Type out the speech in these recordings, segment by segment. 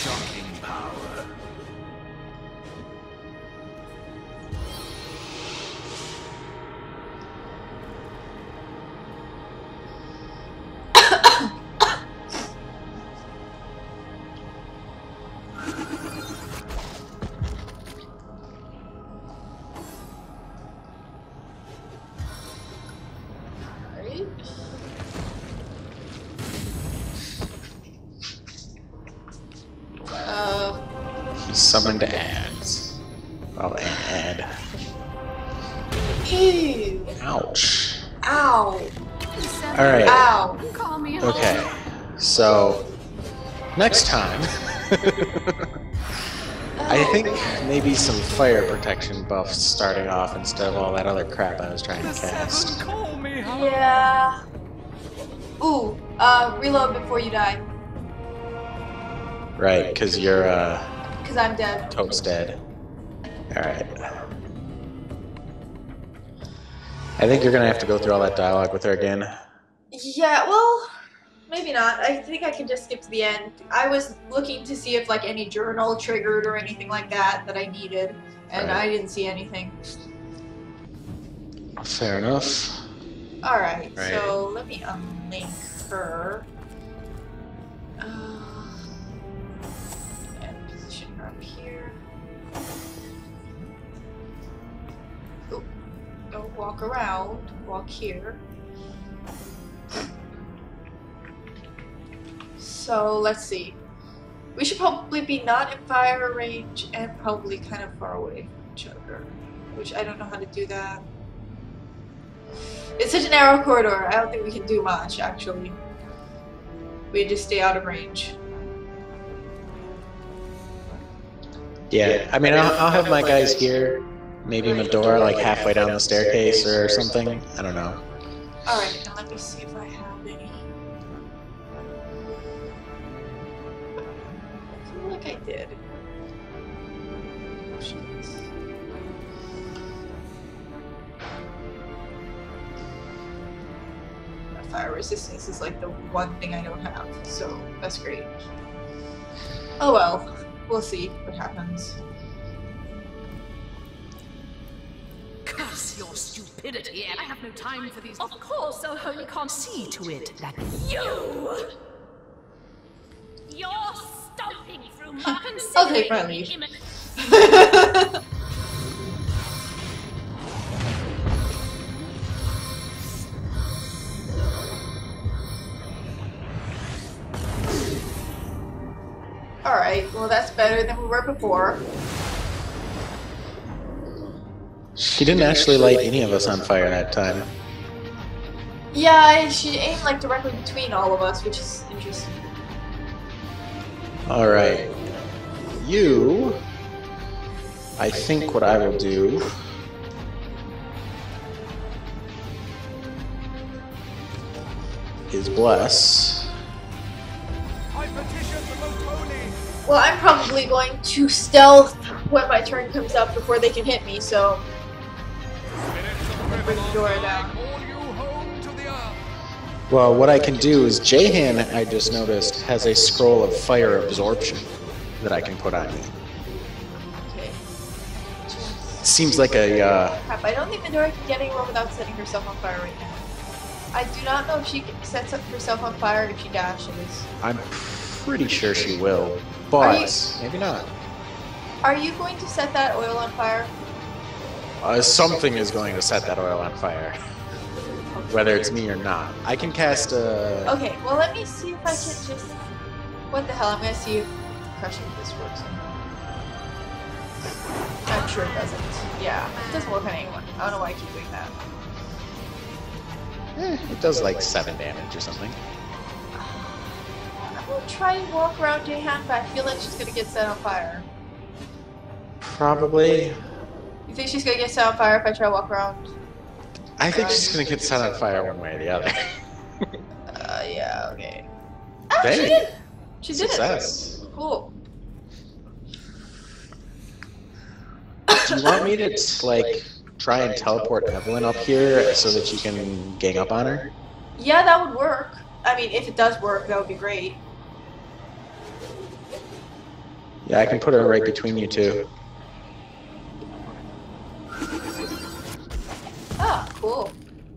shocking power. He summoned ads. Oh, ad. Ew. Ouch. Ow. Alright. Ow. Okay. So, next time, I think maybe some fire protection buffs starting off instead of all that other crap I was trying to cast. Yeah. Ooh, reload before you die. Right, because you're, Because I'm dead. toast dead. Alright. I think you're gonna have to go through all that dialogue with her again. Yeah, well, maybe not. I think I can just skip to the end. I was looking to see if like any journal triggered or anything like that I needed, and Right. I didn't see anything. Fair enough. Alright, Right. so let me unlink her. And position her up here. Go walk around. Walk here. So let's see. We should probably be not in fire range and probably kind of far away from each other. Which I don't know how to do that. It's such a narrow corridor. I don't think we can do much actually. We just stay out of range. Yeah, I mean, I'll have my guys here. Maybe Medora, like halfway down the staircase or something. I don't know. Alright, and let me see if I have any. I feel like I did. Potions. Fire resistance is like the one thing I don't have, so that's great. Oh well, we'll see what happens. Curse your stupidity, and I have no time for these. Of course, so you can't see to it that you're stomping through my I'll take my leave. Alright, well that's better than we were before. She didn't actually light any of us on fire that time. Yeah, she aimed like directly between all of us, which is interesting. Alright. You... I think what I will do... is bless. Well, I'm probably going to stealth when my turn comes up before they can hit me, so... Bring Dora down. Well, what I can do is Jahan, I just noticed, has a scroll of fire absorption that I can put on you. Okay. Seems like a, Crap, I don't think Midori can get anywhere without setting herself on fire right now. I do not know if she sets up herself on fire if she dashes. I'm pretty sure she will, but maybe not. Are you going to set that oil on fire? Something is going to set that oil on fire. Whether it's me or not. I can cast a... Okay, well let me see if I can just... What the hell, I'm gonna see if crushing this works or not. I'm sure it doesn't. Yeah, it doesn't work on anyone. I don't know why I keep doing that. It does like 7 damage or something. I'm gonna try and walk around Jahan, but I feel like she's gonna get set on fire. Probably. You think she's gonna get set on fire if I try to walk around? I think she's gonna get set on fire one way or the other. Yeah, okay. Ah, she Dang. did! She did Success. it! Cool. Do you want me to, like, try and teleport Evelyn up here so that you can gang up on her? Yeah, that would work. I mean, if it does work, that would be great. Yeah, I can put her right between you two. Oh, cool.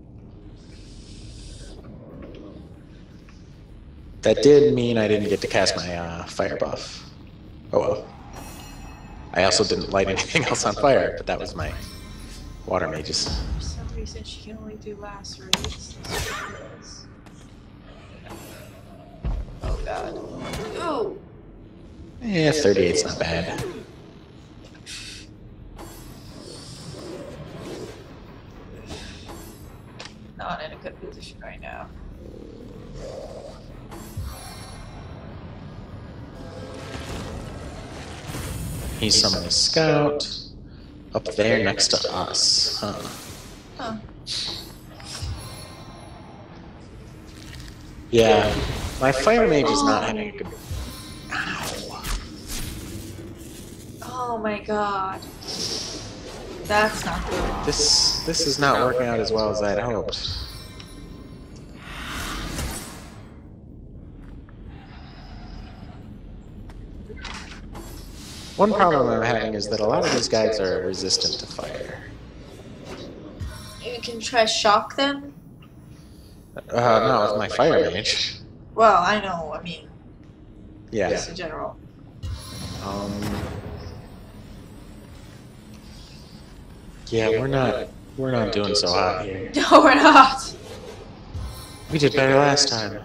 That did mean I didn't get to cast my fire buff. Oh well. I also didn't light anything else on fire, but that was my water mages. For some reason, she can only do lacerates. Oh god. Ooh! Yeah, 38's not bad. Not in a good position right now. He's summoning a scout up there next to us. Huh. Huh. Yeah, my fire mage is not having a good. Ow. Oh my god. That's not good. This is not working out as well as I'd hoped. One problem I'm having is that a lot of these guys are resistant to fire. You can try shock them? Not with my fire mage. Well, I know, I mean, Yeah. just in general. Yeah, we're not doing so hot here. No, we're not! We did better last time.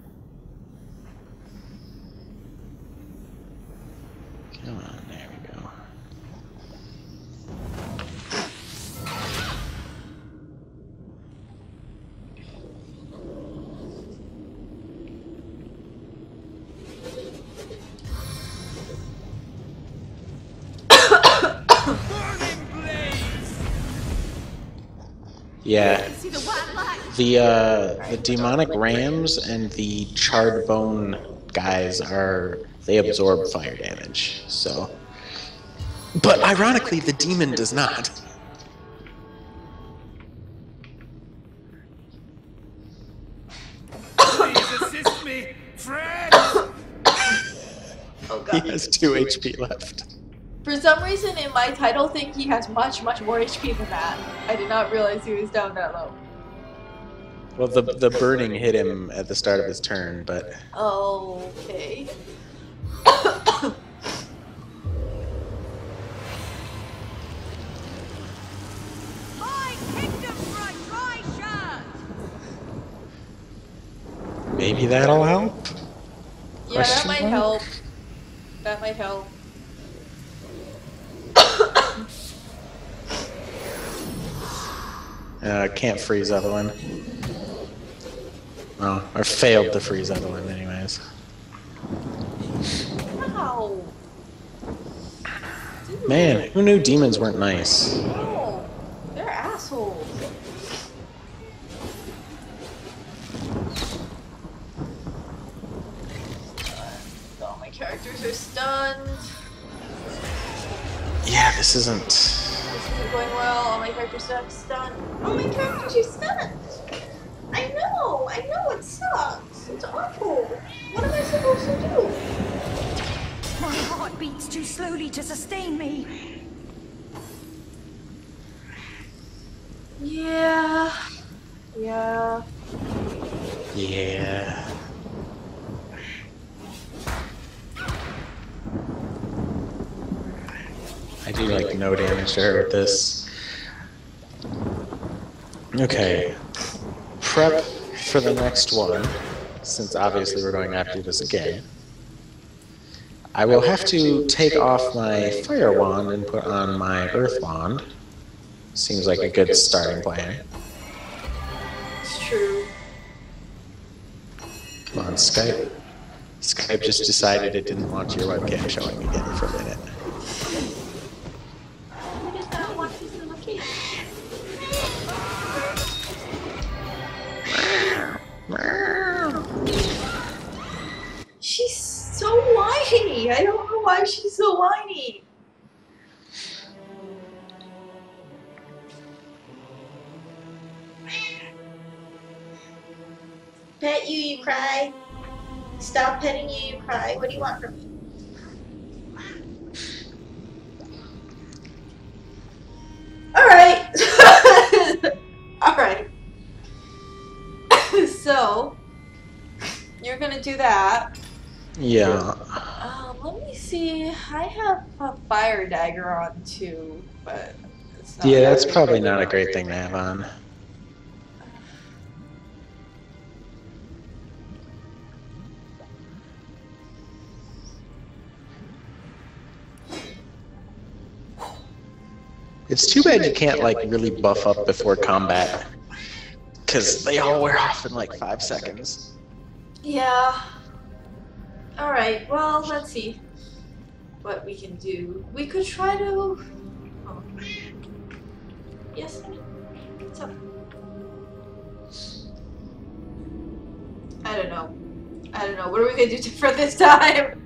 Come on, there we go. Yeah. The demonic rams and the charred bone guys they absorb fire damage, so. But ironically, the demon does not. Please assist me, friend! Oh He god. has 2 HP left. For some reason, in my title thing, he has much, much more HP than that. I did not realize he was down that low. Well, the burning hit him at the start of his turn, but Okay. maybe that'll help. Yeah, that Question might mark? help. That might help. Can't freeze Evelyn. Oh, or failed to freeze Evelyn, anyways. Ow! Man, who knew demons weren't nice? No! They're assholes. All my characters are stunned. Yeah, this isn't. This isn't going well. All my characters are stunned. All my characters are stunned! I know it sucks. It's awful. What am I supposed to do? My heart beats too slowly to sustain me. Yeah. Yeah. I do like no damage to her with this. Okay. Prep for the next one, since obviously we're going to have to do this again. I will have to take off my fire wand and put on my earth wand. Seems like a good starting plan. It's true. Come on, Skype. Skype just decided it didn't want your webcam showing again for a minute. I just don't want this in my case. She's so whiny. I don't know why she's so whiny. Pet you cry. Stop petting you cry. What do you want from me? So, you're gonna do that. Yeah. Let me see. I have a fire dagger on too, but it's not. Yeah, that's probably not a great thing to have on. It's too bad you can't, like, really buff up before combat. Because they all wear off in, like, 5 seconds. Yeah. Alright, well, let's see what we can do. We could try to... Oh. Yes, honey? What's up? I don't know. I don't know. What are we gonna do for this time?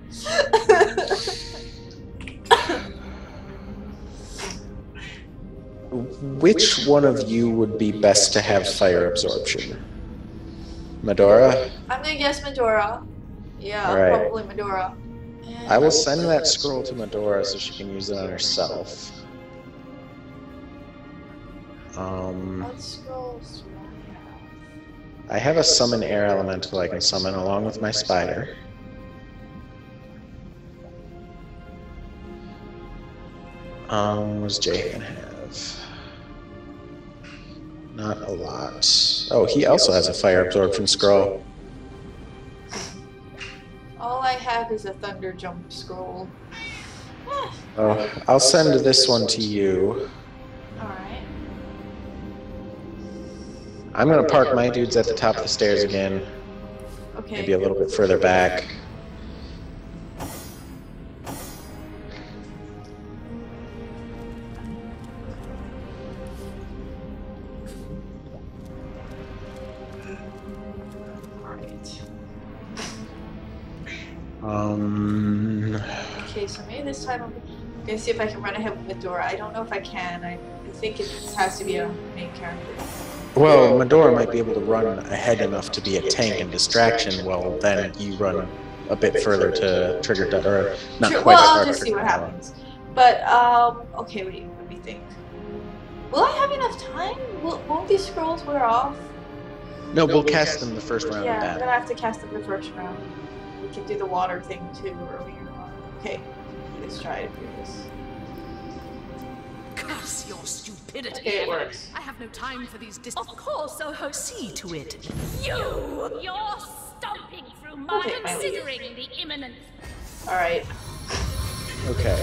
Which one of you would be best to have fire absorption? Medora? I'm gonna guess Medora. Yeah, Right. probably Medora. I will send that scroll to Medora so she can use it on herself. What scrolls do I have a summon air elemental I can summon along with my spider. What does Jahan have? Not a lot. Oh, he also has a fire absorption scroll. All I have is a thunder jump scroll. Oh, I'll send this one to you. Alright. I'm gonna park my dudes at the top of the stairs again. Okay. Maybe a little bit further back. Okay, so maybe this time I'm gonna see if I can run ahead with Medora. I don't know if I can. I think it has to be a main character. Well, Medora might be able to run ahead enough to be a tank and distraction, while then you run a bit further to trigger, or not Sure, quite well, as I'll hard just to see what trigger. happens. But, okay, wait, let me think. Will I have enough time? Won't these scrolls wear off? No, we'll cast them the first round Yeah, of I'm battle. gonna have to cast them the first round. We can do the water thing too earlier on. Okay, let's try to do this. Curse your stupidity. Okay, it works. I have no time for these Of course, I'll see to it. You're stomping through my... Okay, my lead. Considering the imminent... Alright. Okay.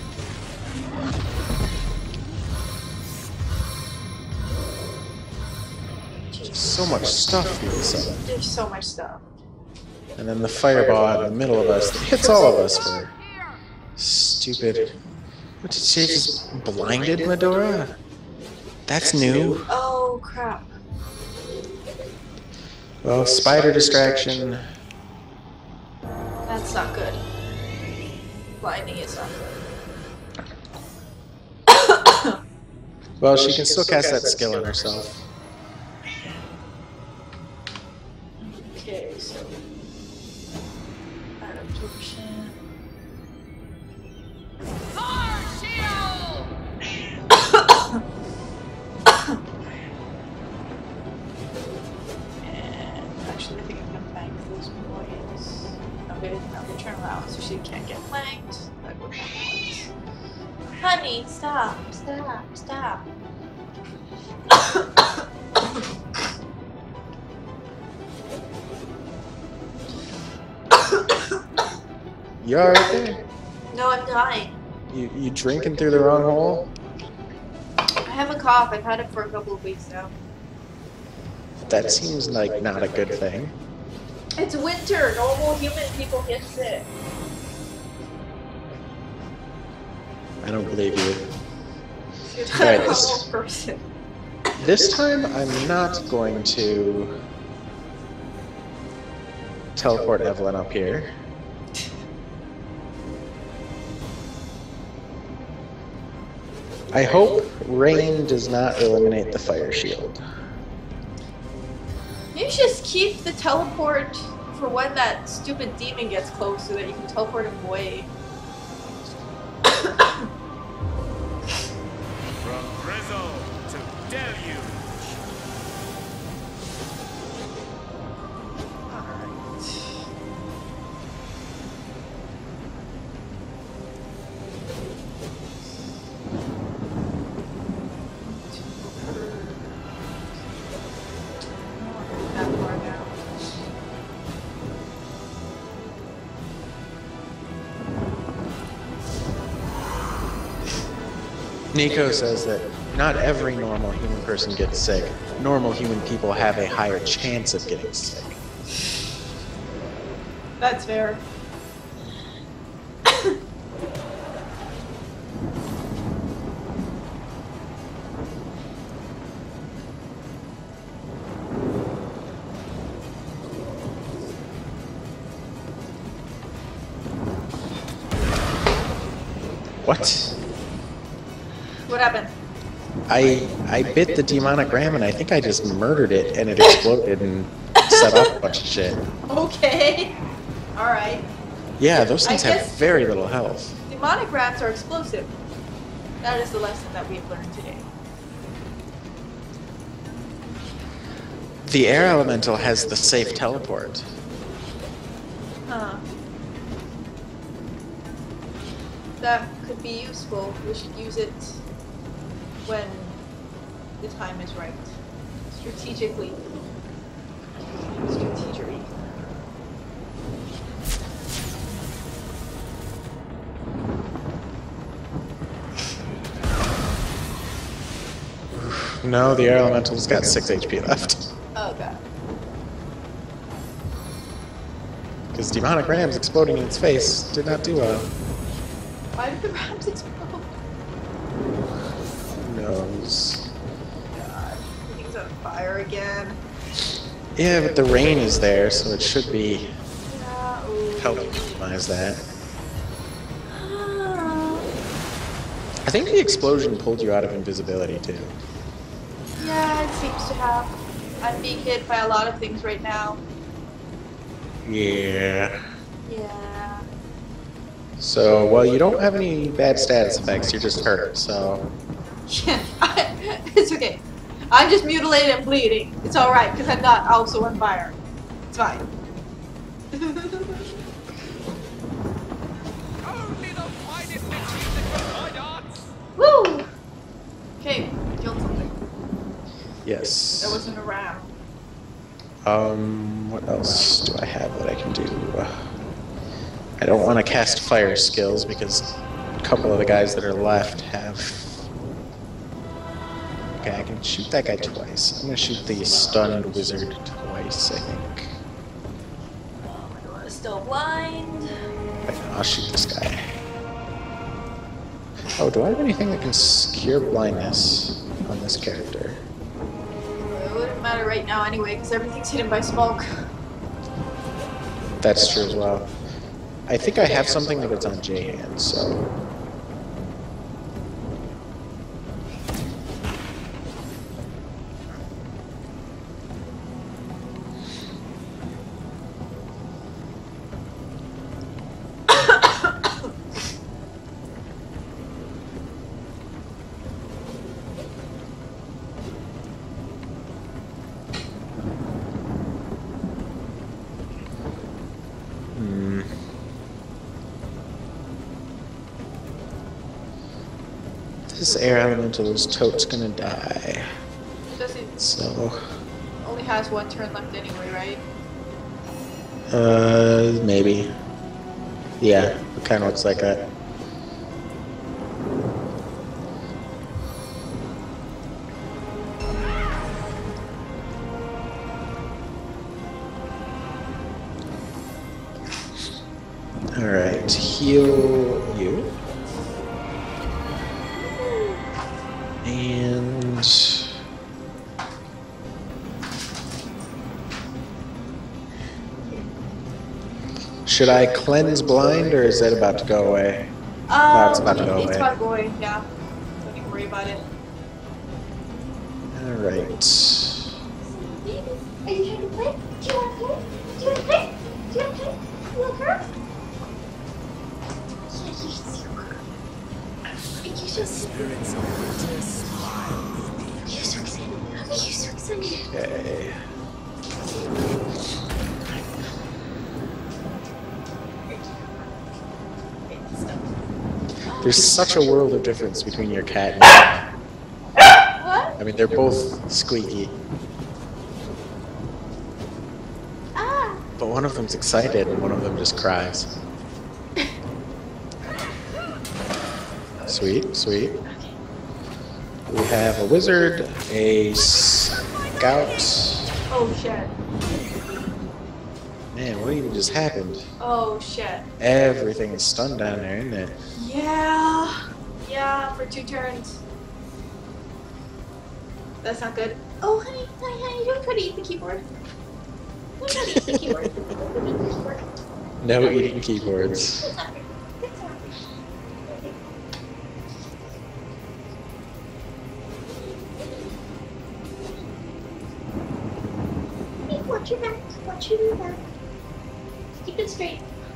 So much stuff being summoned. There's so much stuff. And then the fireball out in the middle of us that hits all of us for stupid. What did she just blinded Medora? That's new. Oh, crap. Well, spider distraction. That's not good. Blinding is not good. Well, she can still cast that skill on herself. Okay, so... Fire absorption. And actually, I think I'm gonna bank those points. I'm gonna turn around so she can't get flanked. That would make sense. Honey, stop, stop, stop. You alright there? No, I'm dying. You drinking through the wrong hole? I have a cough. I've had it for a couple of weeks now. That seems like not a good thing. It's winter. Normal human people get sick. I don't believe you. You're not Right, a normal person. This time, I'm not going to teleport Evelyn up here. I hope rain does not eliminate the fire shield. You should just keep the teleport for when that stupid demon gets close so that you can teleport him away. From drizzle to deluge. Nico says that not every normal human person gets sick. Normal human people have a higher chance of getting sick. That's fair. What? What happened? I bit the demonic ram and I think I just murdered it and it exploded and set off a bunch of shit. Okay. Alright. Yeah, those things I have guess- very little health. Demonic rats are explosive. That is the lesson that we've learned today. The air elemental has the safe teleport. Huh. That could be useful. We should use it when the time is right. Strategically. Strategery. No, the air elemental's got 6 HP left. Oh god. Because demonic rams exploding in its face did not do well. Why did the rams explode? Who knows? God. Things on fire again. Yeah, but the rain is there, so it should be Yeah. Ooh. helping minimize that. Ah. I think the explosion pulled you out of invisibility too. Yeah, it seems to have. I'm being hit by a lot of things right now. Yeah. Yeah. So, well, you don't have any bad status effects, you're just hurt, so... Yeah, it's okay. I'm just mutilated and bleeding. It's alright, because I'm not also on fire. It's fine. Only the finest achieve the fine arts. Woo! Okay, killed something. Yes. That wasn't a ram. What else do I have that I can do? I don't want to cast fire skills because a couple of the guys that are left have... Okay, I can shoot that guy twice. I'm going to shoot the stunned wizard twice, I think. Oh my god, still blind. Wait, no, I'll shoot this guy. Oh, do I have anything that can cure blindness on this character? It wouldn't matter right now anyway, because everything's hidden by smoke. That's true as well. I think I have something that it's on J-hand, so... This air elemental's tote's gonna die. Doesn't So... only has one turn left anyway, right? Maybe. Yeah, it kinda looks like that. Alright, heal you. And... should I cleanse blind, or is that about to go away? No, it's about to go It's away. about to go away, yeah. Don't even worry about it. Alright. Are you trying to play? Do you want to play? Do you want to play? Do you want to play? Little girl? Yeah, you're so good. You're so spirits of winter smile. You're so excited. You're so excited. Okay. There's such a world of difference between your cat and me. What? I mean, they're both squeaky, Ah! but one of them's excited and one of them just cries. Sweet, sweet. We have a wizard, a scout. Oh shit. Man, what even just happened? Oh shit. Everything is stunned down there, isn't it? Yeah. Yeah, for 2 turns. That's not good. Oh, honey, honey, don't try to eat the keyboard. Don't try to eat the keyboard. Don't eat the keyboard. No eating keyboards. It's not fair. It's not fair. Hey, watch your back. Watch your back. Keep it straight.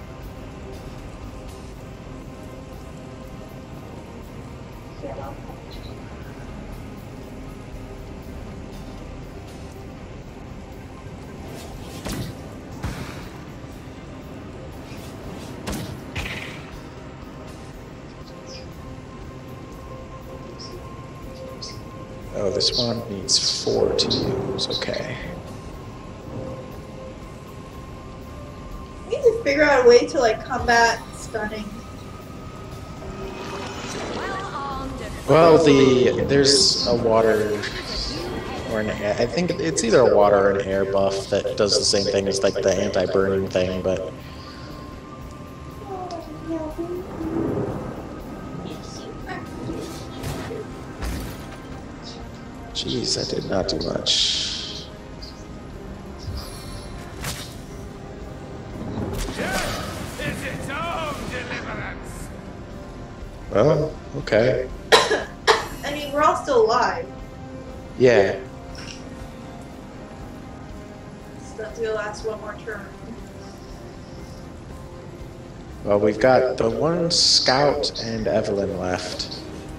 Oh, this one needs 4 to use. Okay. We need to figure out a way to like combat stunning. Well, there's a water or an air, I think it's either a water or an air buff that does the same thing as like the anti-burning thing, but jeez, I did not do much. Death is its own deliverance. Well, okay. I mean, we're all still alive. Yeah. Stunn's gonna last 1 more turn. Well, we've got the one scout and Evelyn left.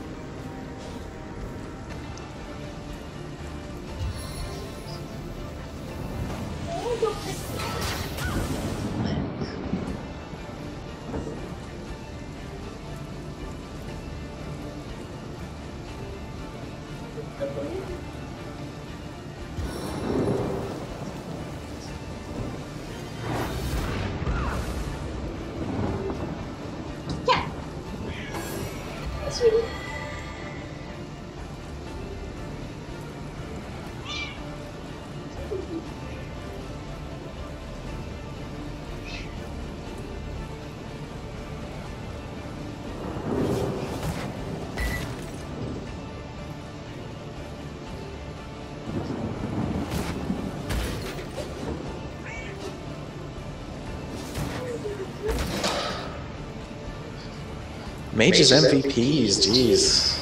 Yeah. Sweetie. Mages MVPs, jeez.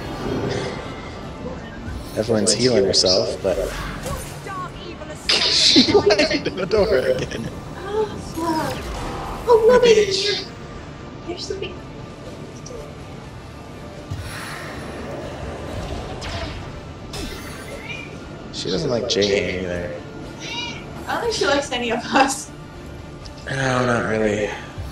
Everyone's healing herself, but she landed in the door again. Oh, fuck. Oh, no, baby. You're sleeping. She doesn't like J-Hand either. I don't think she likes any of us. No, not really.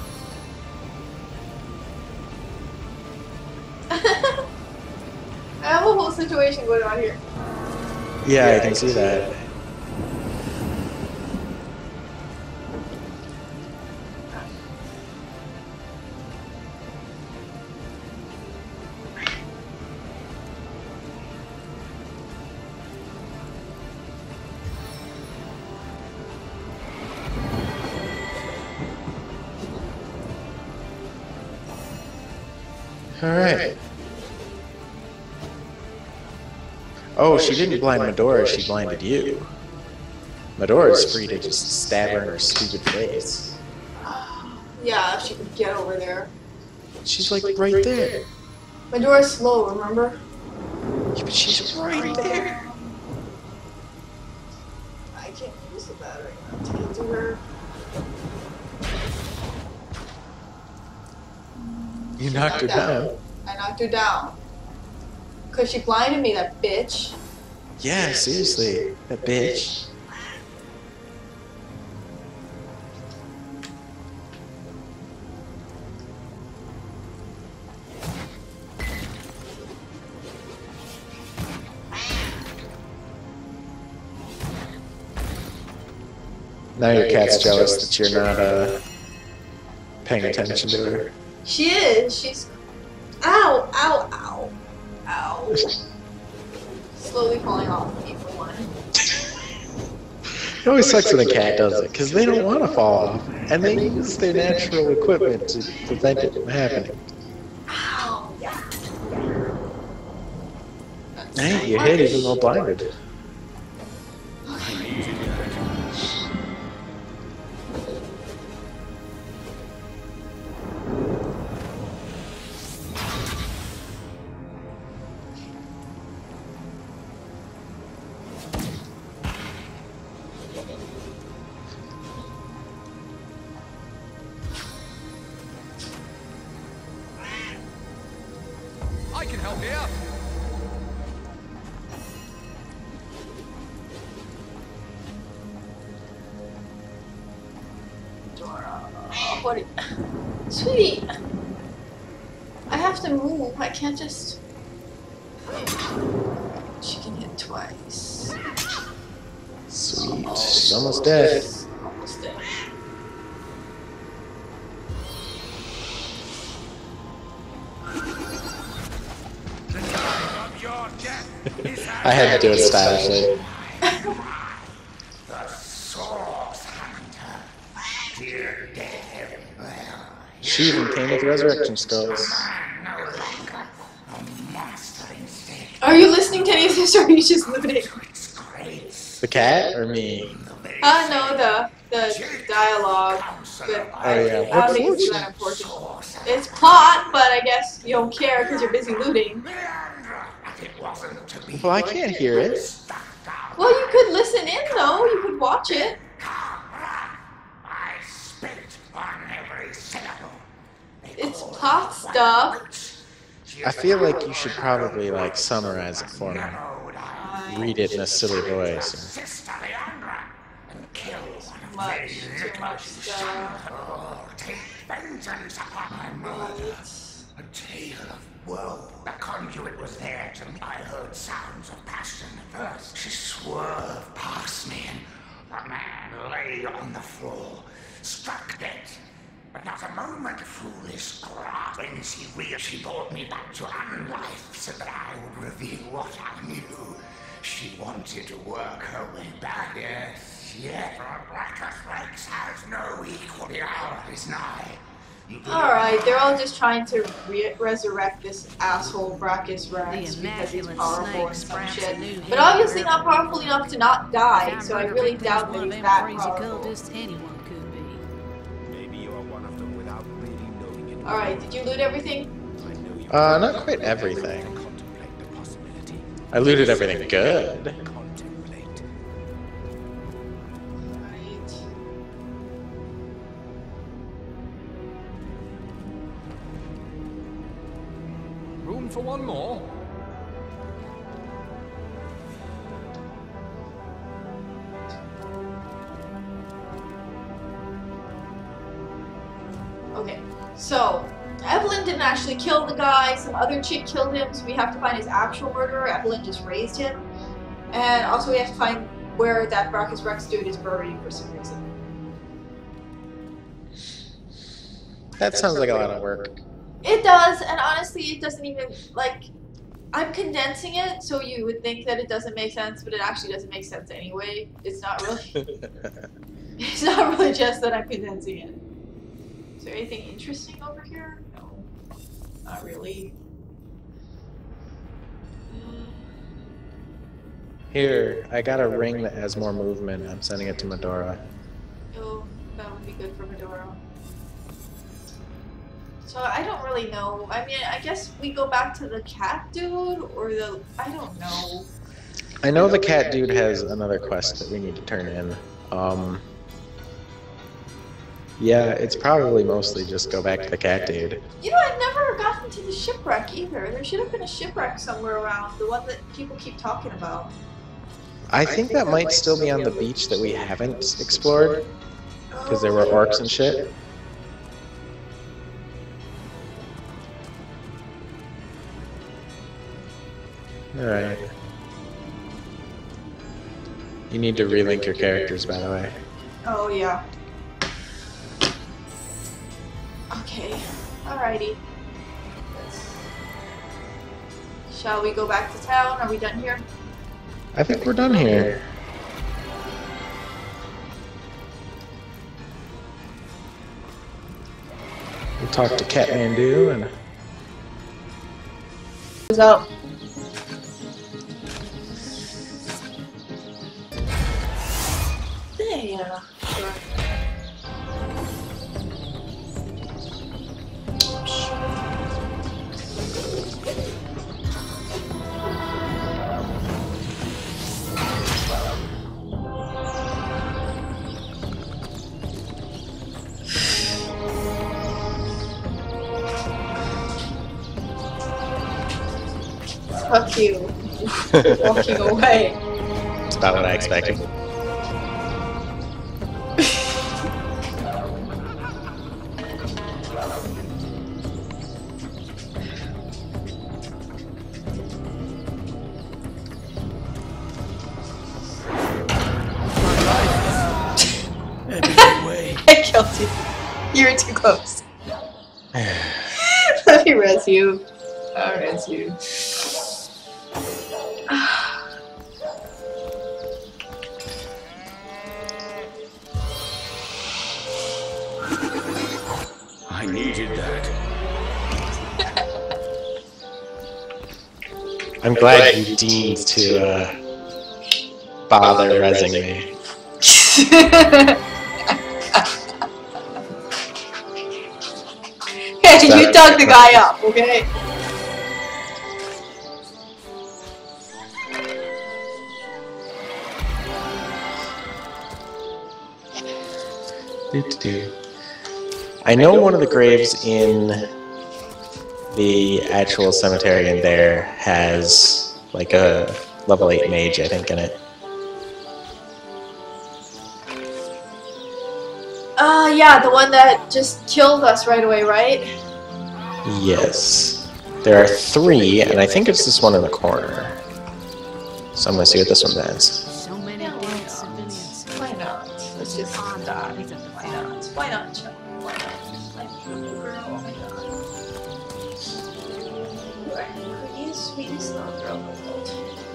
I have a whole situation going on here. Yeah, I can see that. All right. Oh, she didn't blind Medora, she blinded you. Medora's free to just stab her in her stupid face. Yeah, if she could get over there. She's like right there. Medora's slow, remember? Yeah, but she's right there. I can't use the battery to get to her. You knocked her down. I knocked her down. Because she blinded me, that bitch. Yeah, seriously. That bitch. Now your cat's jealous that you're not paying attention to her. She is. She's. Ow, ow, ow. Ow. slowly falling off of me for one. It always sucks when a cat does it, because they don't want to fall off, and they use their natural equipment to prevent it from happening. Ow! Hey, you hit even though blinded. I can help here. What? Sweetie, I have to move. I can't just. She can hit twice. Sweet. She's almost dead. Almost dead. The time of your death is I had to do it stylishly. the source hunter. Dear death. She even came with resurrection skulls. Are you listening to any of this, or are you just looting? The cat or me? No, the dialogue. But Oh yeah. I don't think it's that important. It's plot, but I guess you don't care because you're busy looting. Well, I can't hear it. Well, you could listen in though. You could watch it. I spit on every syllable. It's plot stuff. I feel like you should probably like summarize it for me. Read it in a silly voice. Sister Leandra and kill one of these Too much stuff. Oh, take vengeance upon my murder. A tale of woe. The conduit was there to me. I heard sounds of passion at first. She swerved past me and the man lay on the floor, struck dead. But not a moment, foolish grab. When she brought me back to unlife so that I would reveal what I knew. She wanted to work her way back. Yes, yes. The Blackest Rex has no equal. The hour is nigh. Alright, they're all just trying to resurrect this asshole Brachus Rex because he's powerful and some shit. But obviously not powerful enough to not die, so I really doubt that he's that powerful. Alright, did you loot everything? Not quite everything. I looted everything good. Right. Room for one more? Okay, so Evelyn didn't actually kill the guy, some other chick killed him, so we have to find his actual murderer. Evelyn just raised him. And also we have to find where that Brachus Rex dude is buried for some reason. That sounds like a lot of work. It does, and honestly it doesn't even, like, I'm condensing it so you would think that it doesn't make sense, but it actually doesn't make sense anyway. It's not really, it's not really just that I'm condensing it. Is there anything interesting over here? No, not really. Here, I got a ring that has more movement. I'm sending it to Medora. Oh, that would be good for Medora. So I don't really know. I mean, I guess we go back to the cat dude, or the, I don't know. I know the cat dude has another quest that we need to turn in. Yeah, it's probably mostly just go back to the cat dude. You know, I've never gotten to the shipwreck either. There should have been a shipwreck somewhere around, the one that people keep talking about. I think that might still be on the beach that we haven't explored, because there were orcs and shit. Alright. You need to relink your characters, by the way. Oh, yeah. Okay, alrighty. Shall we go back to town? Are we done here? I think we're done here. We'll talk to Kathmandu and... What's up? Yeah, sure. Fuck you. Walking away. That's about what I expected. I killed you. You were too close. Let me res you. I'll res you. I needed that. I'm glad you deemed to bother resing me. Hey, you dug the guy up, okay? I know one of the graves in the actual cemetery in there has like a level 8 mage, I think, in it. Yeah, the one that just killed us right away, right? Yes. There are 3, and I think it's this one in the corner. So I'm gonna see what this one does. So many dead civilians. Why not? Let's just die. Why not? Why not, Chuck? Why not? My beautiful girl, oh my god. You are the prettiest, sweetest little girl in the world.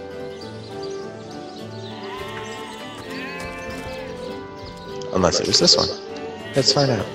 Unless it was this one. Let's find out.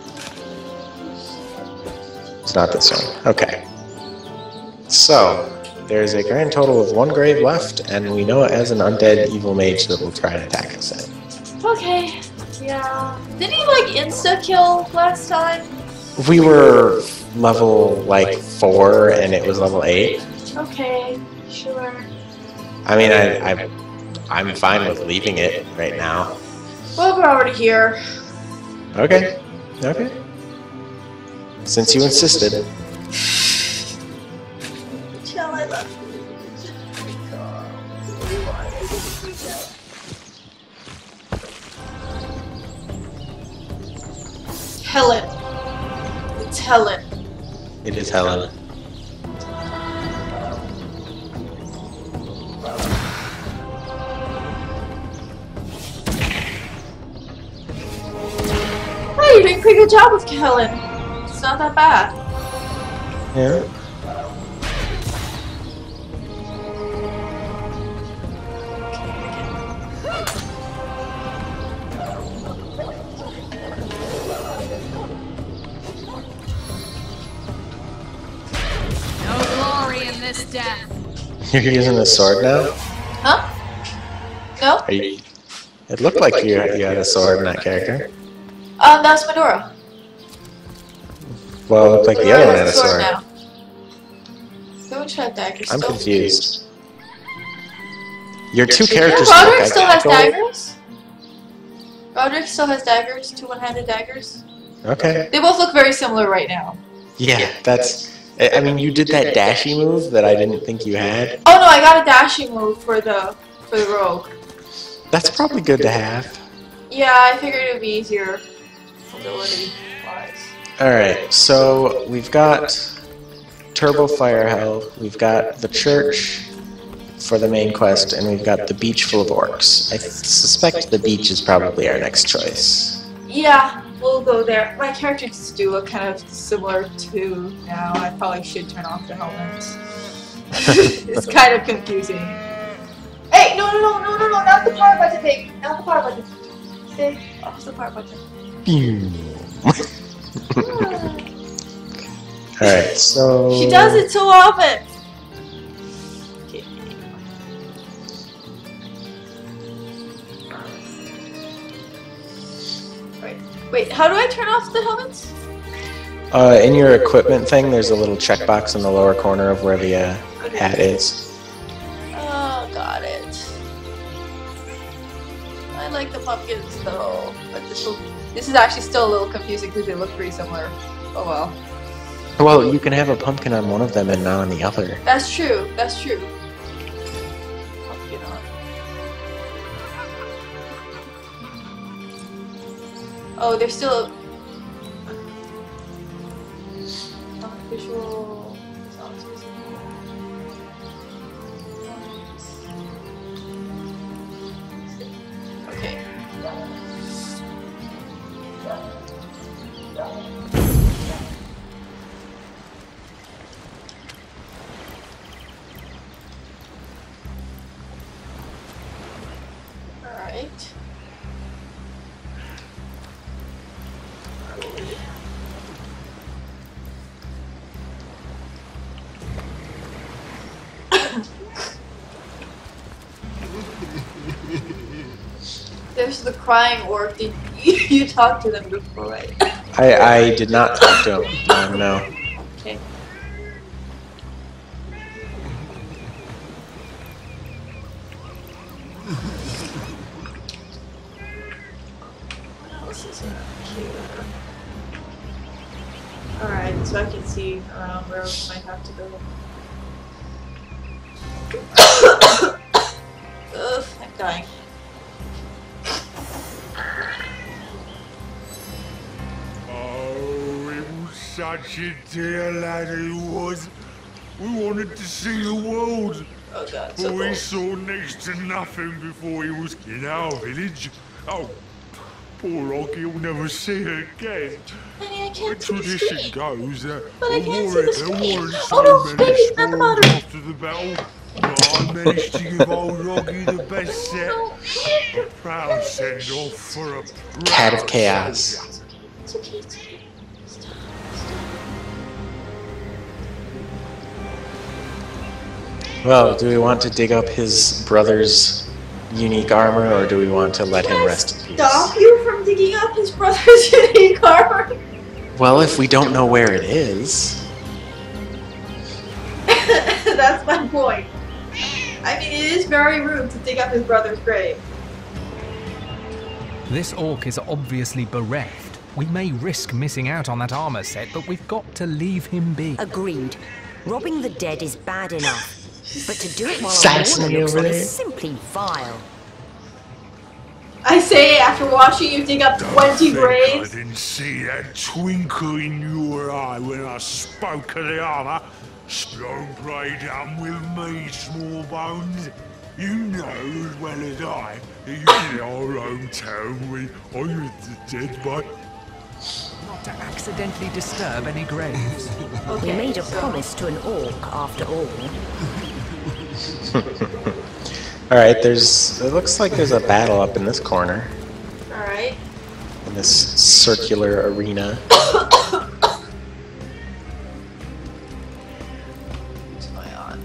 It's not this one. Okay. So, there's a grand total of 1 grave left, and we know it as an undead evil mage that will try and attack us in. Okay, yeah. Didn't he like insta-kill last time? We were level, like, 4, and it was level 8. Okay, sure. I mean, I'm fine with leaving it right now. Well, we're already here. Okay. Okay. Since you insisted. Chill, I love you. Helen. It's Helen. It is Helen. Hey, you're doing a pretty good job with Helen. It's not that bad. Yeah. No glory in this death. You're using a sword now? Huh? No? Are you? It looked like you had a sword in that character. That's Medora. Well, it looked like the Medora other one had has a sword. now. The one had daggers. I'm still. confused. Your 2 Yeah, characters Roderick look still has identical. daggers. Roderick still has daggers, 2 one-handed daggers. Okay. They both look very similar right now. Yeah, that's... I mean, you did that dashy move that I didn't think you had. Oh no, I got a dashing move for the rogue. That's probably good to have. Yeah, I figured it would be easier ability-wise. Alright, so we've got Turbo Fire Hell, we've got the church for the main quest, and we've got the beach full of orcs. I suspect the beach is probably our next choice. Yeah, we'll go there. My characters do look kind of similar to now. I probably should turn off the helmets. It's kind of confusing. Hey, no, not the power button, babe. Not the power button. Stay off the power button. Alright, so... She does it so often! Okay. Wait, how do I turn off the helmets? In your equipment thing, there's a little checkbox in the lower corner of where the hat is. Oh, got it. I like the pumpkins though, but this is actually still a little confusing because they look pretty similar. Oh well. Well, you can have a pumpkin on one of them and not on the other. That's true. That's true. Pumpkin on. Oh, they're still. Visual. Okay. Alright. There's the crying orc. Did you talk to them before, right? I did not talk to him. No. Okay. What else is in here? Alright, so I can see around where we might have to go. Ugh, I'm dying. Oh, it was such a dear lad he was. We wanted to see the world. Oh god, But so we cold. saw next to nothing before he was in our village. Oh, poor Rocky will never see her again. Honey, I The can't see the tradition screen. goes that But I there can't see the screen. weren't Oh so no, many baby, not the spoils bottom. after the battle. But I managed to give old Rocky the best set. No, A proud send-off for a proud Cat of Chaos. soldier. it's okay, it's okay. Stop, Well, do we want to dig up his brother's unique armor, or do we want to let him rest in peace? Stop you from digging up his brother's unique armor. Well, if we don't know where it is... That's my point. I mean, it is very rude to dig up his brother's grave. This orc is obviously bereft. We may risk missing out on that armor set, but we've got to leave him be. Agreed. Robbing the dead is bad enough, but to do it while Sassing a looks over on there. is simply vile. I say after watching you dig up 20 I graves. didn't see that twinkle in your eye when I spoke of the armor. Don't play dumb with me, small bones. You know as well as I that you're in our own town with honoured the dead, but Not to accidentally disturb any graves. We made a so- promise to an orc, after all. Alright, it looks like there's a battle up in this corner, Alright. in this circular arena. What's going on?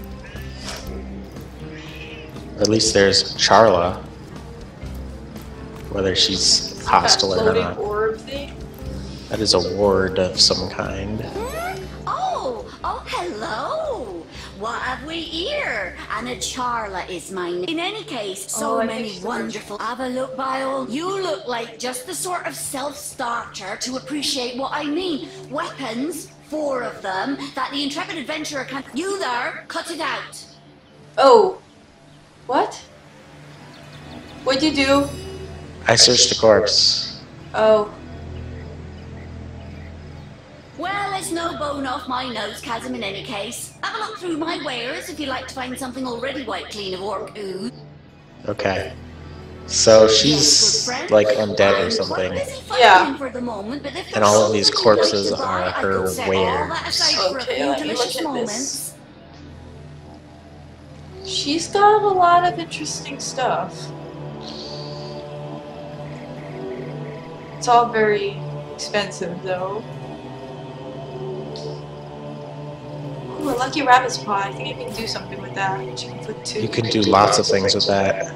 At least there's Charla. Whether she's hostile or Floating not. orb thing? That is a ward of some kind. Oh, hello. What have we here? Anna Charla is my name. In any case, so I many think so. wonderful. Have a look, by all. You look like just the sort of self-starter to appreciate what I mean. Weapons, 4 of them, that the intrepid adventurer can. You there, cut it out. Oh. What? What'd you do? I searched the corpse. Oh. Well, it's no bone off my nose, Chasm, in any case. Have a look through my wares if you'd like to find something already wiped clean of orc ooze. Okay. So she's like undead or something. Yeah. And all of these corpses are her wares. Okay, let me look at this. She's got a lot of interesting stuff. It's all very expensive, though. Ooh, a lucky rabbit's paw. I think I can do something with that. You can put 2. You can do lots of things with that.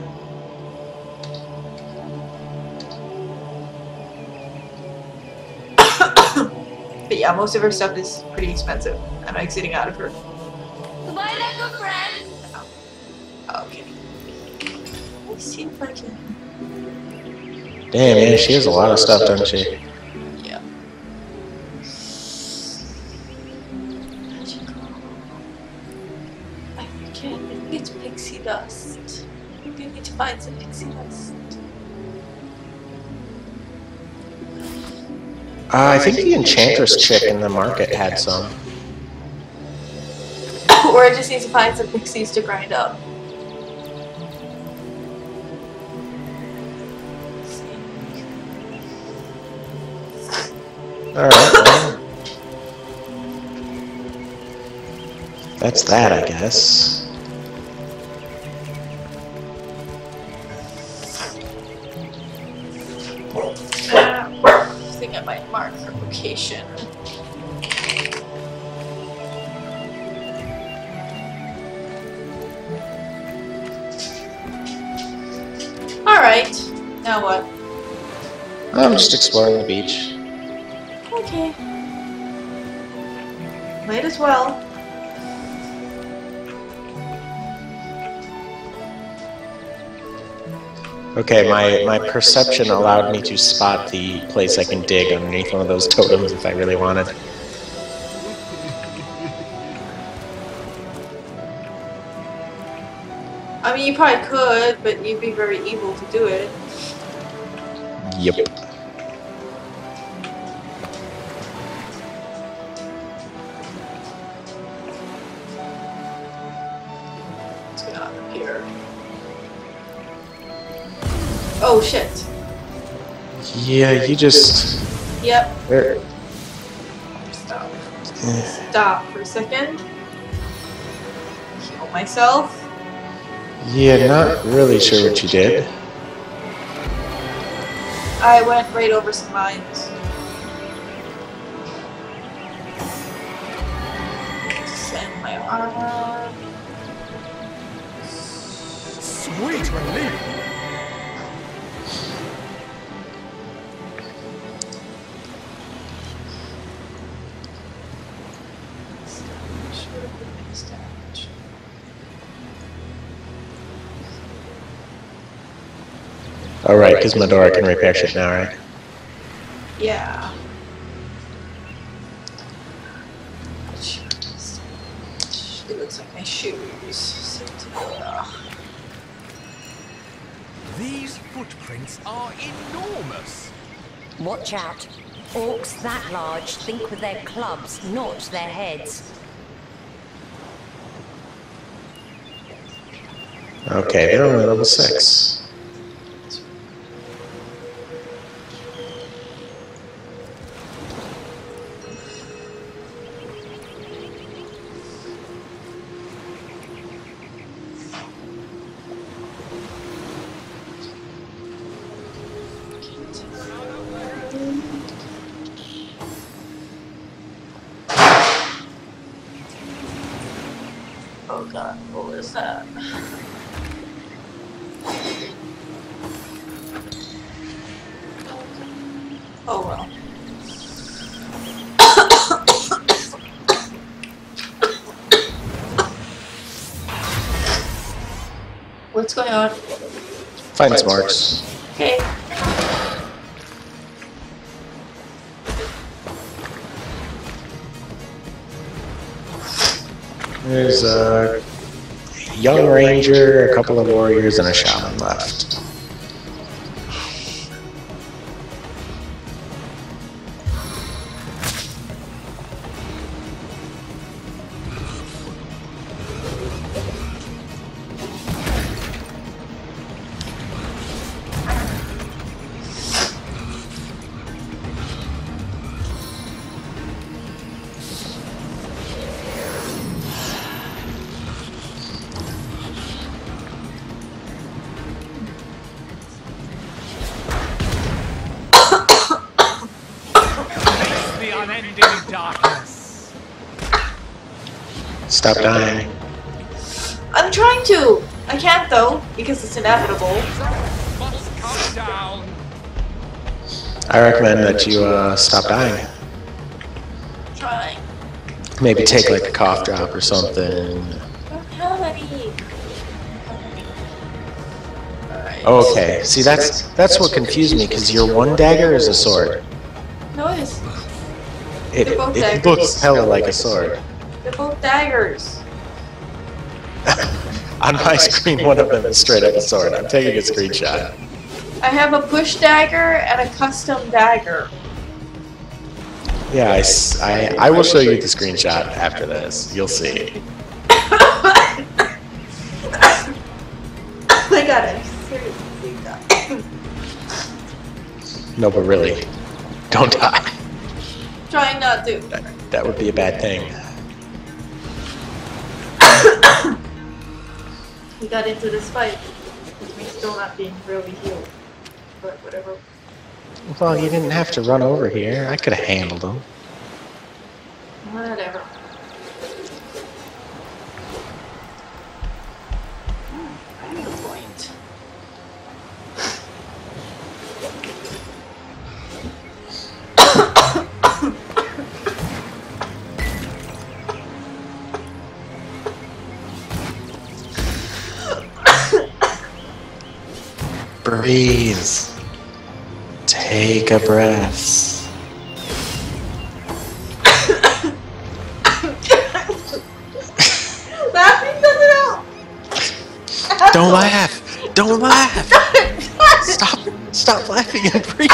But yeah, most of her stuff is pretty expensive. I'm exiting out of her. Goodbye, then, good friend. Okay. Let's see if I can. Damn, yeah, she has a lot of stuff, doesn't she? Yeah. Magical. I forget. I think it's pixie dust. We need to find some pixie dust. I think the Enchantress chick in the market had some. Or I just need to find some pixies to grind up. Alright, well. That's that, I guess. I think I might mark her location. Alright, now what? I'm just exploring the beach. Okay. Might as well. Okay, my perception allowed me to spot the place I can dig underneath one of those totems if I really wanted. I mean, you probably could, but you'd be very evil to do it. Yep. What's going on up here? Oh shit. Yeah, you just... Yep. There. Stop. Stop for a second. Heal myself. Yeah, not really sure what you did. I went right over some mines. Send my armor. Sweet relief! Alright, because Medora can repair shit now, right? Yeah. It looks like my shoes. These footprints are enormous! Watch out. Orcs that large think with their clubs, not their heads. Okay, they're only level 6. Oh god, what was that? Oh well. What's going on? Find smarts. Okay. There's a young ranger, a couple of warriors, and a shaman left. Stop dying. I'm trying to! I can't though, because it's inevitable. Must come down. I recommend that you stop dying. Trying. Maybe take like a cough drop or something. I don't have any. Alright. Okay, see that's what confused me, because your one dagger is a sword. No, it is. It They're both it daggers. looks hella like a sword. They're both daggers. On my screen, one of them is straight up a sword. I'm taking a screenshot. I have a push dagger and a custom dagger. Yeah, I will show you the screenshot after this. You'll see. Oh my god, I'm seriously dying. No, but really, don't die. Trying not to. That would be a bad thing. We got into this fight with me still not being really healed. But whatever. Well, you didn't have to run over here. I could have handled them. Whatever. Point. Breathe. Take a breath. Laughing doesn't help! Don't laugh! Don't laugh! Stop laughing and breathe!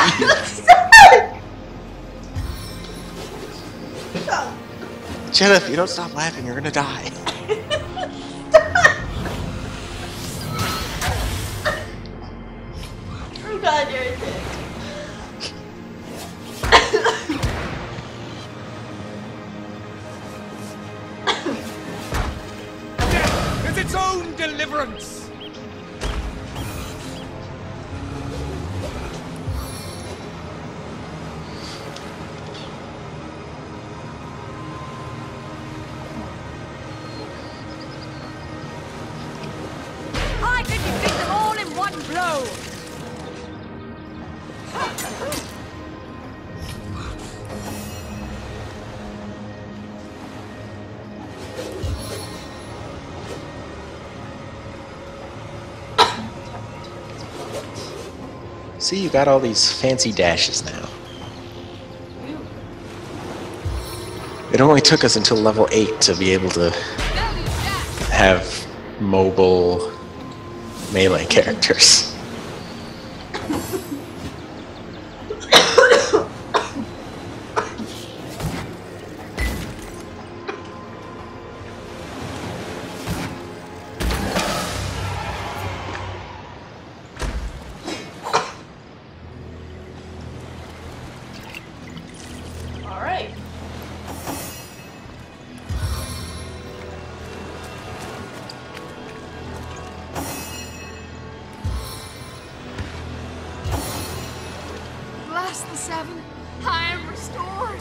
Jenna, if you don't stop laughing, you're gonna die. Oh god, you're a dick. Death is its own deliverance. I can defeat them all in one blow. See, you got all these fancy dashes now. It only took us until level 8 to be able to have mobile melee characters. Alright. Bless the seven. I am restored.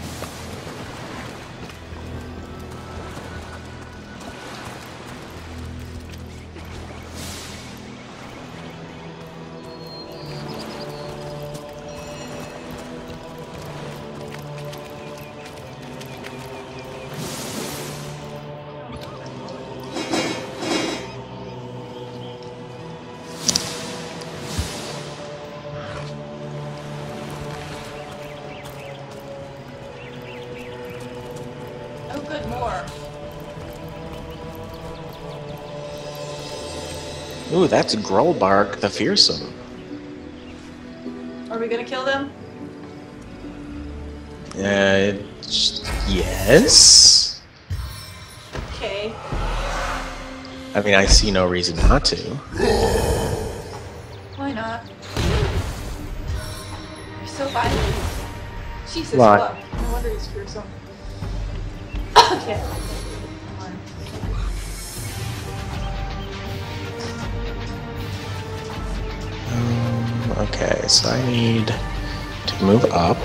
Oh good, more. Ooh, that's Grolbark the Fearsome. Are we gonna kill them? Yes? Okay. I mean, I see no reason not to. Why not? You're so violent. Jesus Why? fuck. No wonder he's fearsome. Okay. Come on. Okay, so I need to move up.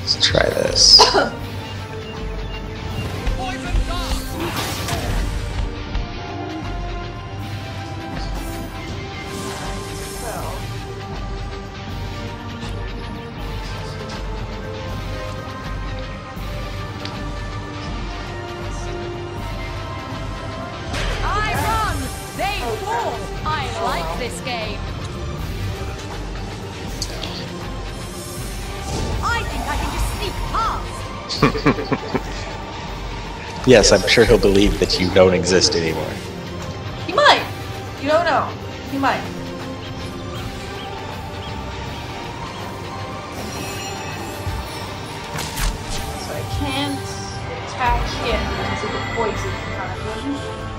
Let's try this. This game. I think I can just sneak past. Yes, I'm sure he'll believe that you don't exist anymore. He might. You don't know. He might. So I can't attack him because of the poison kind of thing.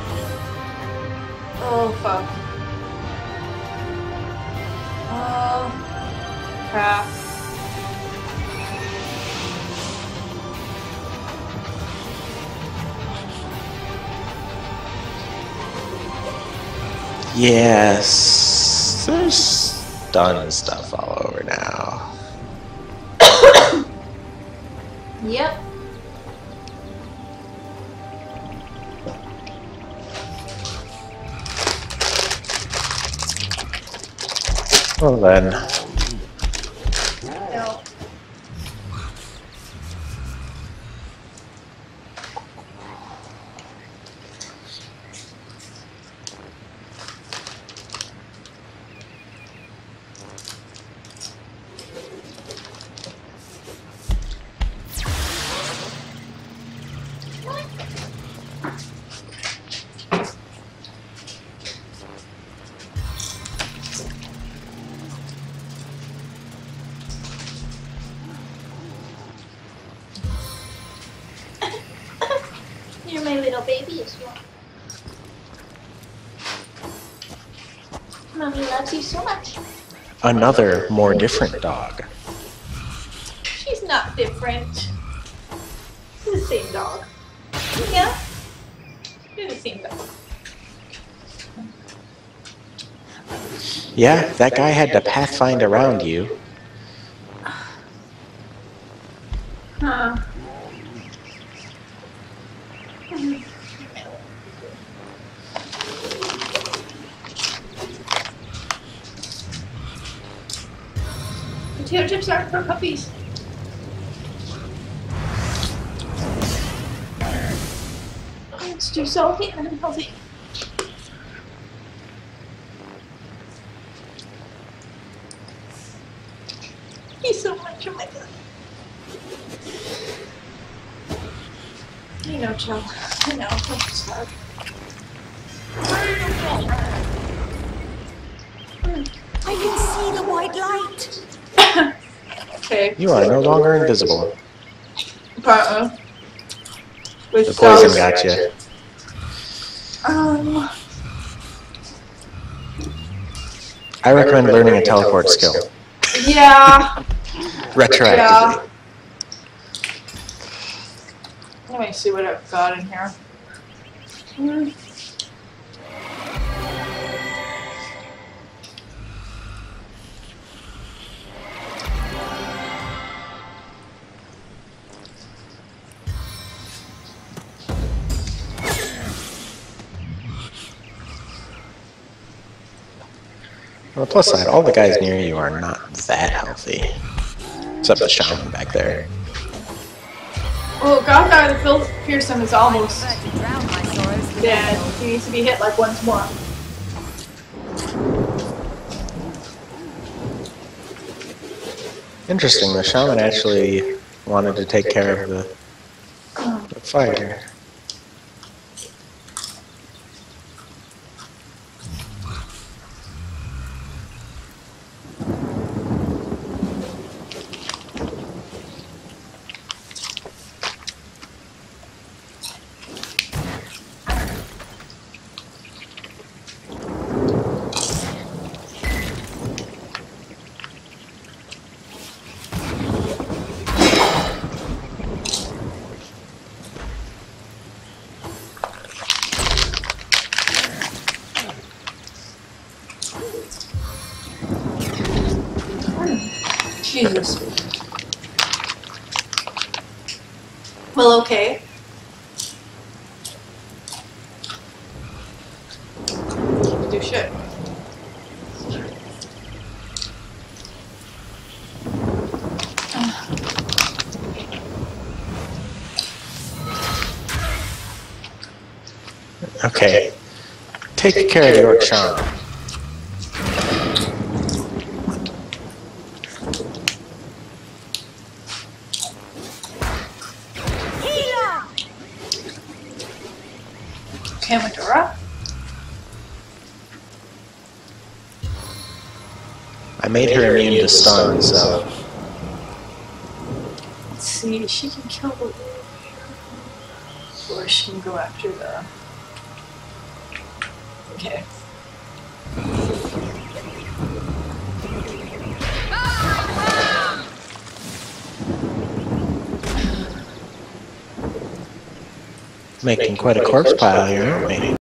Oh fuck. Crap. Yes, there's stun stuff all over now. Yep. Well then. No. You're my little baby as well. Mommy loves you so much. Another, more different dog. She's not different. She's the same dog. Yeah? You're the same dog. Yeah, that guy had to pathfind around you. Huh. Potato chips aren't for puppies. Oh, it's too salty and unhealthy. He's so much, oh my god. I know, Joe. I know. It's hard. I can see the white light. Okay. You are no longer invisible. The The poison got you. I recommend learning a teleport skill. Yeah. Retroactively. Yeah. Let me see what I've got in here. On the plus side, all the guys near you are not that healthy. Except the shaman back there. Well, God Guy the Fearsome is almost dead. He needs to be hit like once more. Interesting, the shaman actually wanted to take care of the fire. Jesus. Well, okay. Do shit. Okay. Take care of your charm. Okay, Medora. I made her immune to stun, so... Let's see, she can kill the... Or she can go after the... Okay. Making quite a corpse pile here, aren't we?